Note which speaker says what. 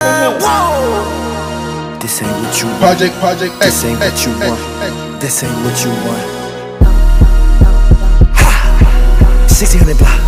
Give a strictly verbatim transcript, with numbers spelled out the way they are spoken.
Speaker 1: Whoa. This ain't what you want.
Speaker 2: Project, project,
Speaker 1: This ain't what you want. This ain't what you want. Ha! sixteen hundred block.